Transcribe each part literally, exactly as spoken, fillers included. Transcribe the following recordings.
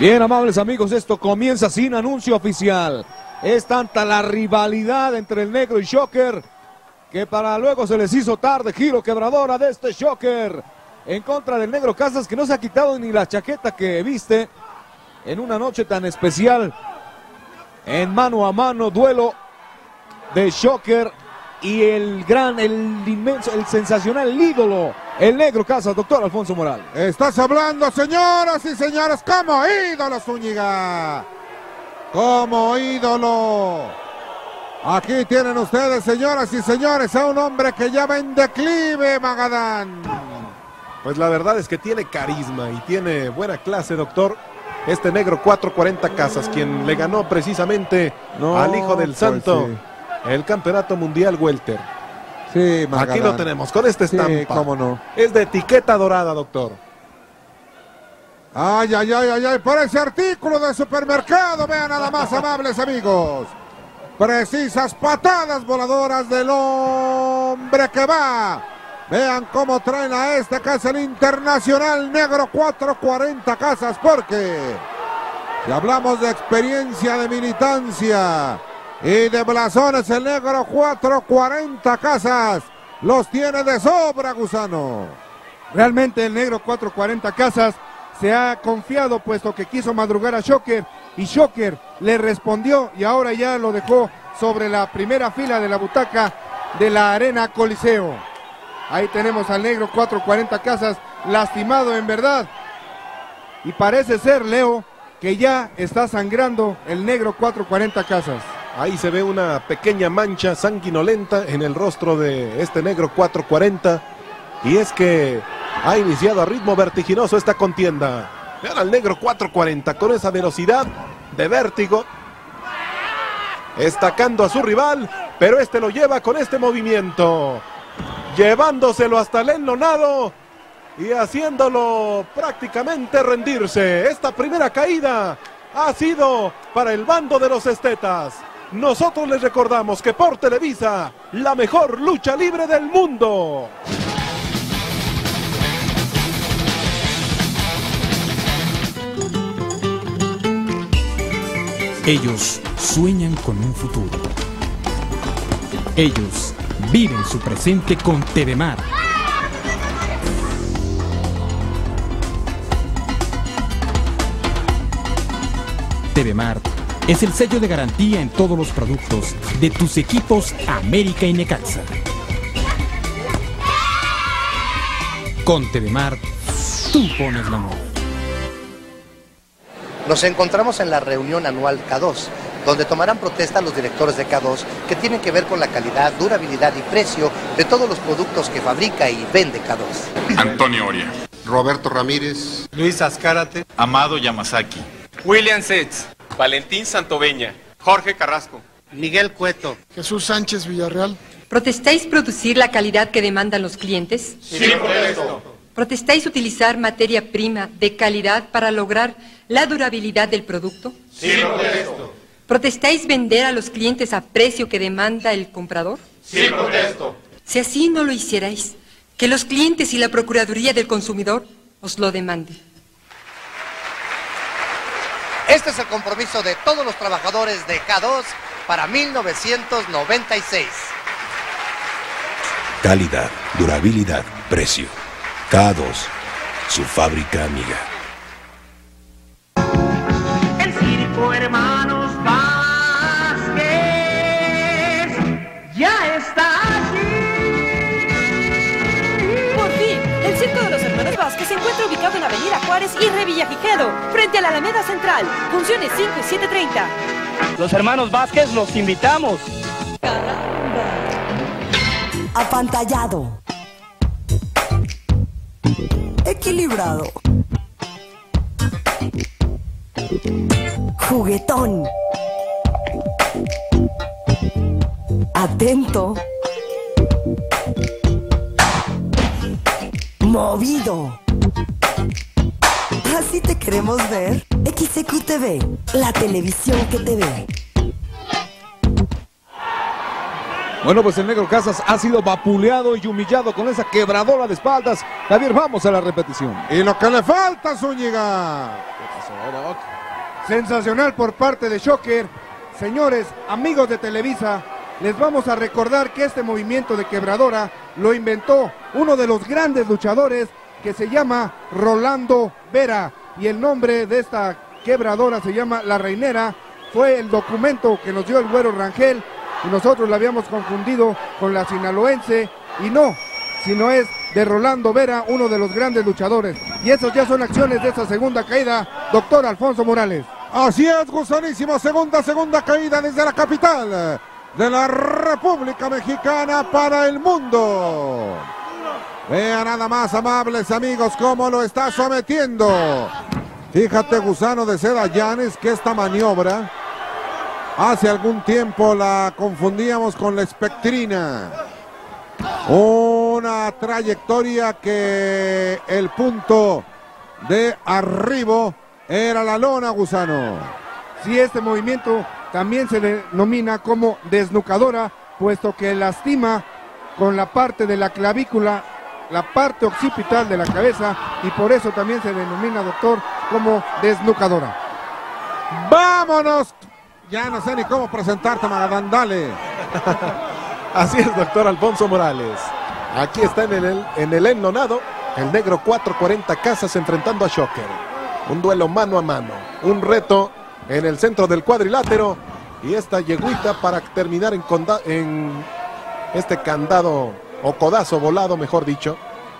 Bien, amables amigos, esto comienza sin anuncio oficial. Es tanta la rivalidad entre el negro y Shocker que para luego se les hizo tarde. Giro quebradora de este Shocker en contra del negro Casas, que no se ha quitado ni la chaqueta que viste en una noche tan especial. En mano a mano, duelo de Shocker y el gran, el inmenso, el sensacional, el ídolo, el negro Casas, doctor Alfonso Morales. Estás hablando, señoras y señores, como ídolo, Zúñiga. Como ídolo. Aquí tienen ustedes, señoras y señores, a un hombre que ya va en declive, Magadán. Pues la verdad es que tiene carisma y tiene buena clase, doctor. Este negro cuatro cuarenta Casas, quien le ganó precisamente no, al hijo del santo, pues sí, el campeonato mundial welter. Sí, Magadán. Aquí lo tenemos con esta estampa. Sí, cómo no. Es de etiqueta dorada, doctor. Ay, ay, ay, ay, ay, por ese artículo de supermercado, vean nada más, amables amigos. Precisas patadas voladoras del hombre que va. Vean cómo traen a este que es el internacional negro cuatro cuarenta Casas, porque si hablamos de experiencia, de militancia y de blasones, el negro cuatro cuarenta Casas los tiene de sobra, Gusano. Realmente el negro cuatro cuarenta Casas se ha confiado, puesto que quiso madrugar a Shocker y Shocker le respondió y ahora ya lo dejó sobre la primera fila de la butaca de la Arena Coliseo. Ahí tenemos al negro cuatro cuarenta Casas lastimado en verdad. Y parece ser, Leo, que ya está sangrando el negro cuatro cuarenta Casas. Ahí se ve una pequeña mancha sanguinolenta en el rostro de este negro cuatro cuarenta. Y es que ha iniciado a ritmo vertiginoso esta contienda. Vean al negro cuatro cuarenta con esa velocidad de vértigo, estacando a su rival, pero este lo lleva con este movimiento, llevándoselo hasta el enlonado y haciéndolo prácticamente rendirse. Esta primera caída ha sido para el bando de los estetas. Nosotros les recordamos que por Televisa, la mejor lucha libre del mundo. Ellos sueñan con un futuro. Ellos viven su presente con TVMart. TVMart es el sello de garantía en todos los productos de tus equipos América y Necaxa. Con TVMart, tú pones la moda. Nos encontramos en la reunión anual K dos, donde tomarán protesta los directores de K dos que tienen que ver con la calidad, durabilidad y precio de todos los productos que fabrica y vende K dos. Antonio Oria, Roberto Ramírez, Luis Azcárate, Amado Yamazaki, William Setz, Valentín Santoveña, Jorge Carrasco, Miguel Cueto, Jesús Sánchez Villarreal. ¿Protestáis producir la calidad que demandan los clientes? Sí, protesto. ¿Protestáis utilizar materia prima de calidad para lograr la durabilidad del producto? Sí, protesto. ¿Protestáis vender a los clientes a precio que demanda el comprador? Sí, protesto. Si así no lo hicierais, que los clientes y la Procuraduría del Consumidor os lo demanden. Este es el compromiso de todos los trabajadores de K dos para mil novecientos noventa y seis. Calidad, durabilidad, precio. K dos, su fábrica amiga. El circo Hermanos Vázquez ya está aquí. Por fin, el circo de los Hermanos Vázquez se encuentra ubicado en Avenida Juárez y Revillagigedo, frente a la Alameda Central. Funciones cinco y siete treinta. Los Hermanos Vázquez los invitamos. Caramba. Apantallado. Equilibrado. Juguetón. Atento. Movido. Así te queremos ver. X C Q T V, la televisión que te ve. Bueno, pues el Negro Casas ha sido vapuleado y humillado con esa quebradora de espaldas. Javier, vamos a la repetición. Y lo que le falta, Zúñiga. Sensacional por parte de Shocker. Señores, amigos de Televisa, les vamos a recordar que este movimiento de quebradora lo inventó uno de los grandes luchadores que se llama Rolando Vera. Y el nombre de esta quebradora se llama La Reinera. Fue el documento que nos dio el Güero Rangel y nosotros la habíamos confundido con la sinaloense. Y no, sino es de Rolando Vera, uno de los grandes luchadores. Y esas ya son acciones de esa segunda caída, doctor Alfonso Morales. Así es, gusanísimo, segunda, segunda caída desde la capital de la República Mexicana para el mundo. Vean nada más, amables amigos, cómo lo está sometiendo. Fíjate, Gusano de Seda Llanes, que esta maniobra hace algún tiempo la confundíamos con la espectrina. Una trayectoria que el punto de arribo era la lona, Gusano. Sí, este movimiento también se denomina como desnucadora, puesto que lastima con la parte de la clavícula, la parte occipital de la cabeza, y por eso también se denomina, doctor, como desnucadora. ¡Vámonos! Ya no sé ni cómo presentarte, Magadán, dale. Así es, doctor Alfonso Morales. Aquí está en el, en el ennonado el Negro cuatro cuarenta Casas enfrentando a Shocker. Un duelo mano a mano, un reto en el centro del cuadrilátero y esta yeguita para terminar en, en este candado o codazo volado, mejor dicho,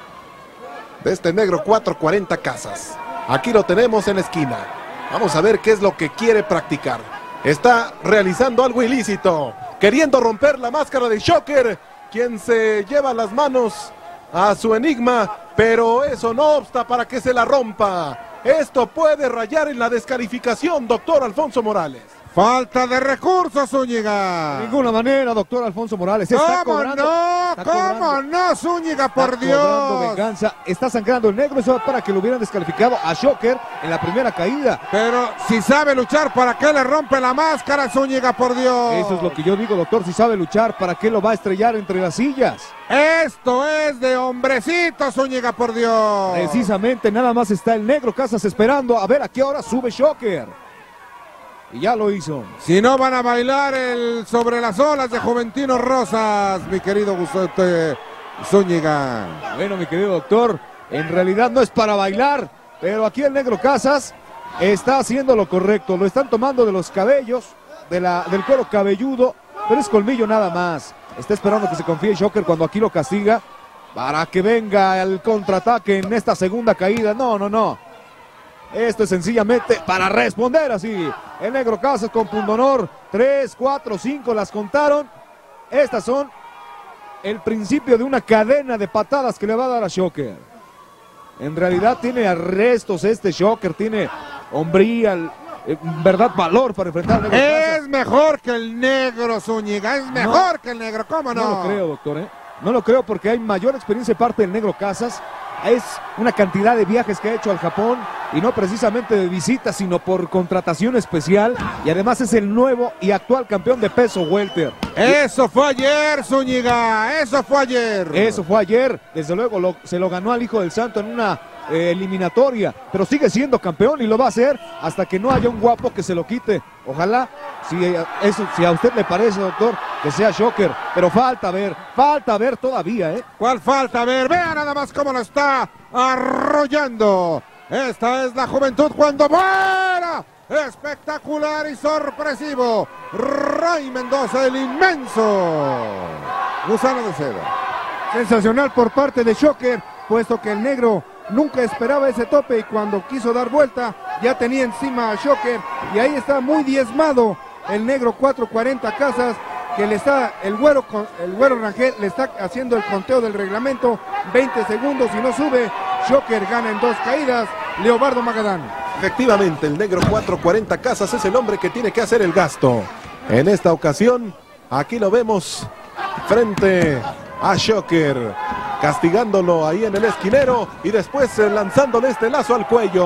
de este Negro cuatro cuarenta Casas. Aquí lo tenemos en la esquina. Vamos a ver qué es lo que quiere practicar. Está realizando algo ilícito, queriendo romper la máscara de Shocker, quien se lleva las manos a su enigma, pero eso no obsta para que se la rompa. Esto puede rayar en la descalificación, doctor Alfonso Morales. Falta de recursos, Zúñiga. De ninguna manera, doctor Alfonso Morales. Está ¿Cómo cobrando, no? está ¿Cómo cobrando, no, Zúñiga, por está Dios? Cobrando venganza. Está sangrando el Negro. Eso para que lo hubieran descalificado a Shocker en la primera caída. Pero si sabe luchar, ¿para qué le rompe la máscara, Zúñiga, por Dios? Eso es lo que yo digo, doctor. Si sabe luchar, ¿para qué lo va a estrellar entre las sillas? Esto es de hombrecito, Zúñiga, por Dios. Precisamente, nada más está el Negro Casas esperando a ver a qué hora sube Shocker. Y ya lo hizo. Si no, van a bailar el sobre las olas de Juventino Rosas, mi querido Gustavo Zúñiga. Bueno, mi querido doctor, en realidad no es para bailar, pero aquí el Negro Casas está haciendo lo correcto. Lo están tomando de los cabellos, de la, del cuero cabelludo, pero es colmillo nada más. Está esperando que se confíe Shocker cuando aquí lo castiga para que venga el contraataque en esta segunda caída. No, no, no. Esto es sencillamente para responder así. El Negro Casas con pundonor. tres, cuatro, cinco las contaron. Estas son el principio de una cadena de patadas que le va a dar a Shocker. En realidad tiene arrestos este Shocker. Tiene hombría, eh, verdad, valor para enfrentar al Negro Casas. Es mejor que el Negro, Zúñiga. Es mejor no, que el Negro. ¿Cómo no? No lo creo, doctor, ¿eh? No lo creo porque hay mayor experiencia de parte del Negro Casas. Es una cantidad de viajes que ha hecho al Japón y no precisamente de visitas, sino por contratación especial, y además es el nuevo y actual campeón de peso welter. Eso fue ayer, Zúñiga, eso fue ayer. Eso fue ayer, desde luego lo, se lo ganó al Hijo del Santo en una eh, eliminatoria, pero sigue siendo campeón y lo va a hacer hasta que no haya un guapo que se lo quite. Ojalá, si, eso, si a usted le parece, doctor, que sea Shocker, pero falta ver, falta ver todavía, ¿eh? ¿Cuál falta ver? Vea nada más cómo lo está arrollando. Esta es la juventud cuando muera. Espectacular y sorpresivo. Ray Mendoza, el inmenso Gusano de Seda. Sensacional por parte de Shocker, puesto que el Negro nunca esperaba ese tope y cuando quiso dar vuelta ya tenía encima a Shocker y ahí está muy diezmado el Negro cuatro cuarenta Casas, que le está, el güero, el güero Rangel le está haciendo el conteo del reglamento, veinte segundos y no sube, Shocker gana en dos caídas, Leobardo Magadán. Efectivamente, el Negro cuatro cuarenta Casas es el hombre que tiene que hacer el gasto. En esta ocasión, aquí lo vemos frente a Shocker, castigándolo ahí en el esquinero y después lanzándole este lazo al cuello.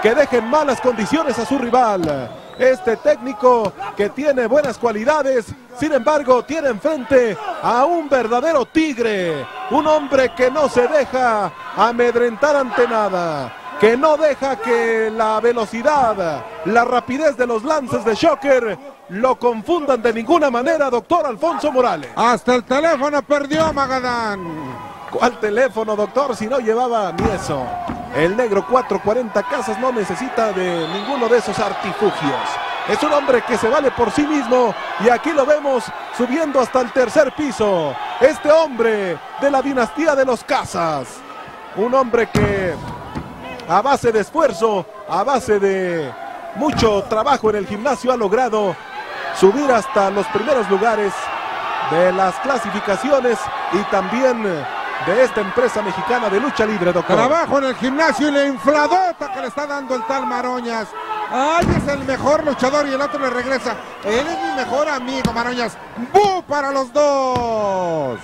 que deje en malas condiciones a su rival. Este técnico que tiene buenas cualidades, sin embargo tiene enfrente a un verdadero tigre, un hombre que no se deja amedrentar ante nada, que no deja que la velocidad, la rapidez de los lances de Shocker lo confundan de ninguna manera, doctor Alfonso Morales. Hasta el teléfono perdió Magadán. ¿Cuál teléfono, doctor? Si no llevaba ni eso. El negro cuatro cuarenta Casas no necesita de ninguno de esos artilugios. Es un hombre que se vale por sí mismo y aquí lo vemos subiendo hasta el tercer piso. Este hombre de la dinastía de los Casas. Un hombre que a base de esfuerzo, a base de mucho trabajo en el gimnasio ha logrado subir hasta los primeros lugares de las clasificaciones y también de esta empresa mexicana de lucha libre, doctor. Trabajo en el gimnasio y la infladota que le está dando el tal Maroñas. Ay, es el mejor luchador y el otro le regresa. Él es mi mejor amigo, Maroñas. ¡Bu para los dos!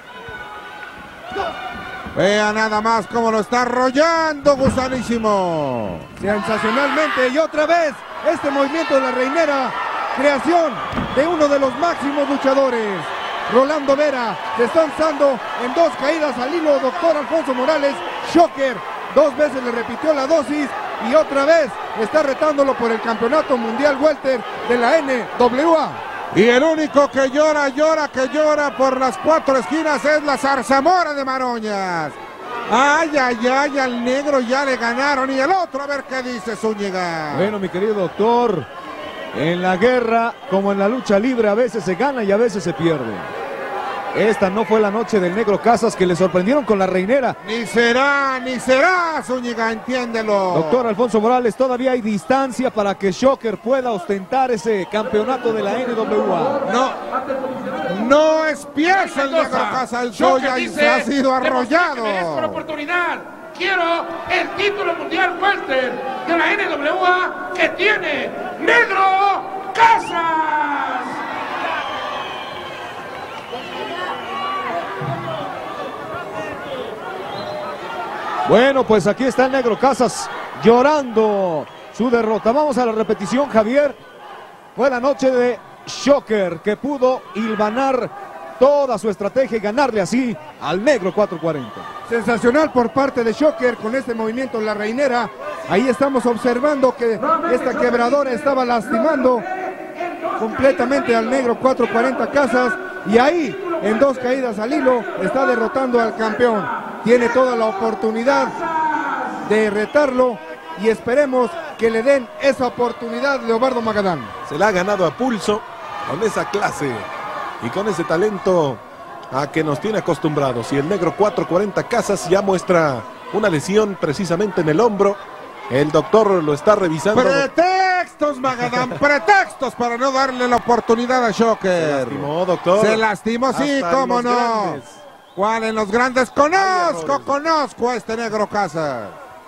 Vea nada más cómo lo está arrollando, gusanísimo. Sensacionalmente, y otra vez, este movimiento de la reinera, creación de uno de los máximos luchadores. Rolando Vera se está alzando en dos caídas al hilo, doctor Alfonso Morales. Shocker dos veces le repitió la dosis y otra vez está retándolo por el campeonato mundial welter de la N W A. Y el único que llora, llora, que llora por las cuatro esquinas es la zarzamora de Maroñas. Ay, ay, ay, al negro ya le ganaron. Y el otro, a ver qué dice Zúñiga. Bueno, mi querido doctor, en la guerra, como en la lucha libre, a veces se gana y a veces se pierde. Esta no fue la noche del negro Casas, que le sorprendieron con la reinera. Ni será, ni será, Zúñiga, entiéndelo. Doctor Alfonso Morales, todavía hay distancia para que Shocker pueda ostentar ese campeonato de la N W A. No, no es pieza el negro Casas, el Zoya y se ha sido arrollado. La oportunidad. Quiero el título mundial welter de la N W A que tiene Negro Casas. Bueno, pues aquí está el negro Casas llorando su derrota. Vamos a la repetición, Javier. Fue la noche de Shocker, que pudo hilvanar toda su estrategia y ganarle así al negro cuatro cuarenta. Sensacional por parte de Shocker con este movimiento en la reinera. Ahí estamos observando que esta quebradora estaba lastimando completamente al negro cuatro cuarenta Casas. Y ahí, en dos caídas al hilo, está derrotando al campeón. Tiene toda la oportunidad de retarlo y esperemos que le den esa oportunidad Leobardo Magadán. Se la ha ganado a pulso con esa clase y con ese talento a que nos tiene acostumbrados. Y el negro cuatro cuarenta Casas ya muestra una lesión precisamente en el hombro. El doctor lo está revisando. Pretextos, Magadán, pretextos para no darle la oportunidad a Shocker. Se lastimó, doctor. Se lastimó, sí, hasta cómo no. Grandes. ¿Cuál en los grandes? Conozco, conozco a este negro Casas.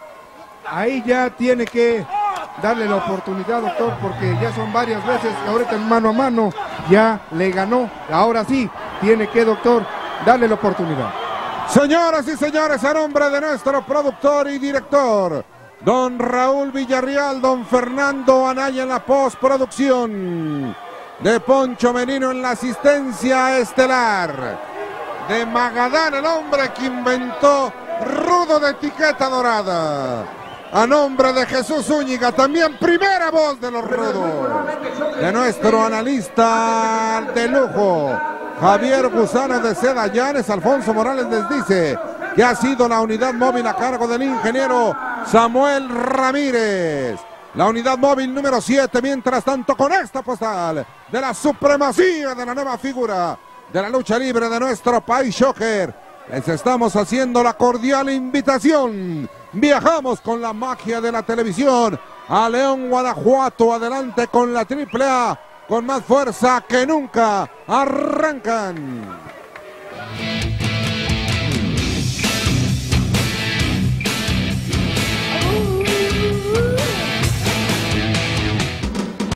Ahí ya tiene que darle la oportunidad, doctor, porque ya son varias veces, ahorita en mano a mano, ya le ganó. Ahora sí, tiene que, doctor, darle la oportunidad. Señoras y señores, a nombre de nuestro productor y director, don Raúl Villarreal, don Fernando Anaya en la postproducción, de Poncho Menino en la asistencia estelar, de Magadán, el hombre que inventó Rudo de etiqueta dorada. A nombre de Jesús Zúñiga, también primera voz de los rudos. De nuestro analista de lujo, Javier Gusano de Seda Llanes, Alfonso Morales les dice que ha sido la unidad móvil a cargo del ingeniero Samuel Ramírez. La unidad móvil número siete, mientras tanto, con esta postal de la supremacía de la nueva figura de la lucha libre de nuestro país, Shocker, les estamos haciendo la cordial invitación. Viajamos con la magia de la televisión a León, Guanajuato, adelante con la triple A, con más fuerza que nunca. Arrancan.